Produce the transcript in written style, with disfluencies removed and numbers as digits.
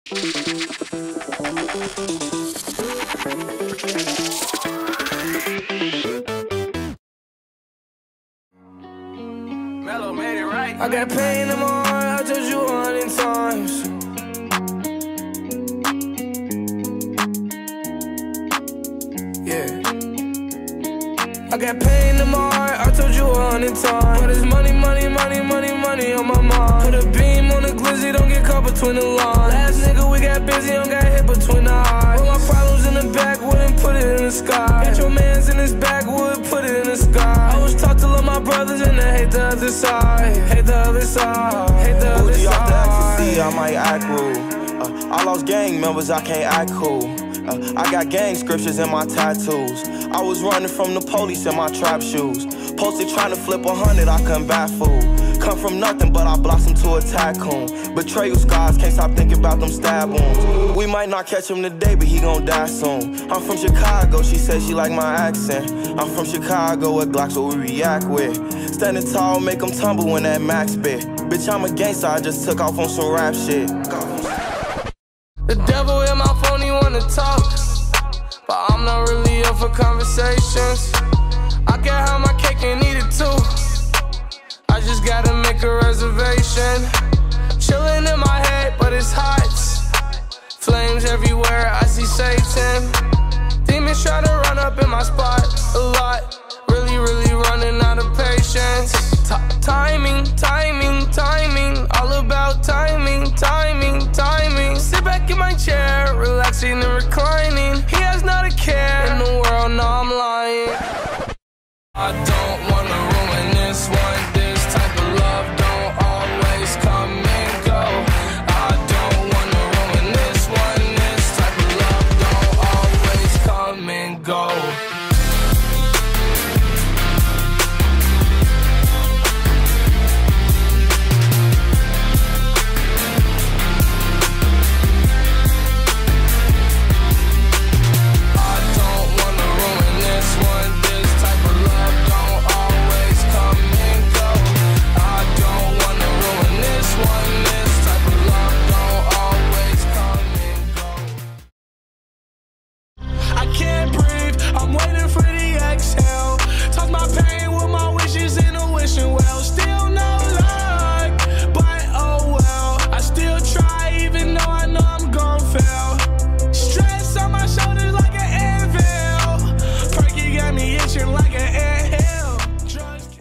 Mellow made it right. I got pain in my heart, I told you 100 times. Yeah. I got pain in my heart, I told you 100 times. But it's money, money, money, money, money on my mind. Put a beam on the glizzy, don't get caught between the lines. Last nigga, we got busy, don't got hit between the eyes. Put my problems in the backwood and put it in the sky. Got your mans in his backwood, put it in the sky. I was taught to love my brothers and I hate the other side. Hate the other side, hate the other side. Off the ecstasy, I might act rude. I lost gang members, I can't act cool. I got gang scriptures in my tattoos. I was running from the police in my trap shoes. Posted trying to flip 100, I couldn't baffle. Come from nothing, but I blossomed to a tycoon. Betrayal scars, can't stop thinking about them stab wounds. We might not catch him today, but he gon' die soon. I'm from Chicago, she said she like my accent. I'm from Chicago, with Glocks what we react with. Standing tall, make them tumble when that max bit. Bitch, I'm a gangster, I just took off on some rap shit. The devil in my phone, he wanna talk, but I'm not really up for conversations. I can have my cake and eat it too. I just gotta make a reservation. Chilling in my head, but it's hot. Flames everywhere, I see Satan. Demons try to run up in my spot a lot. Really, really running out of patience. Timing, timing, timing.